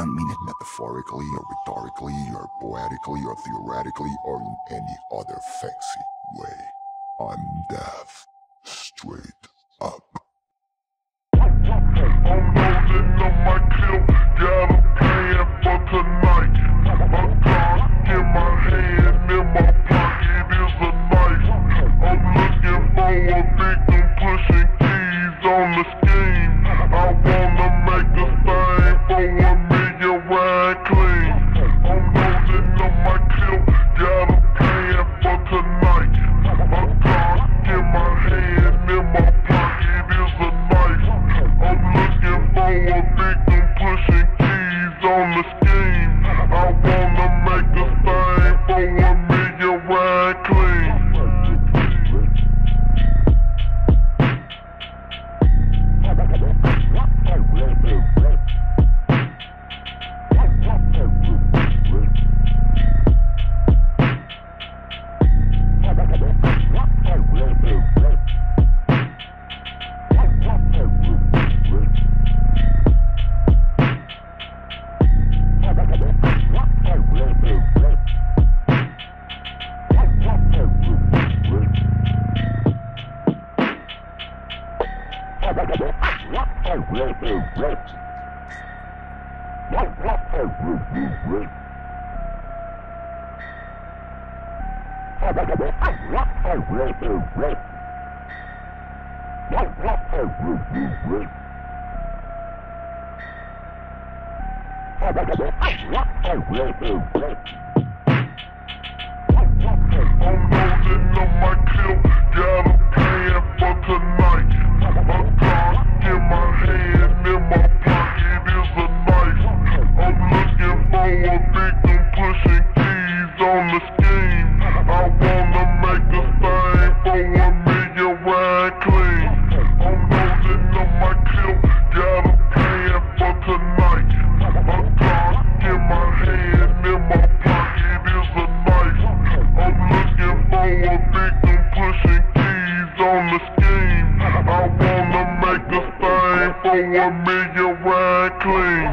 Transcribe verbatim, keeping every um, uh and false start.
don't mean it metaphorically or rhetorically or poetically or theoretically or in any other fancy way. I'm deaf, straight up. I'm loading up my clip, got a plan for tonight. A Glock in my hand, in my pocket is a knife. I'm looking for a victim, pushing keys on the scheme. I wanna make a thing for a million ride clean. I'm loading up my clip, got a plan for tonight. A Glock in my hand, in my pocket is a knife. I'm looking for a victim, pushing keys on the scheme. I wanna make a thing for a million ride clean. I'm loading up my clip, got a plan for tonight. A Glock in my hand, in my pocket is a knife. I'm looking for a victim, pushing keys on the scheme. I wanna make a thing for a million ride clean. I'm loading up my clip, got a plan for tonight. A Glock in my hand, in my pocket is a knife. I'm looking for a victim, pushing keys on the scheme. I wanna make a thing for a million ride clean.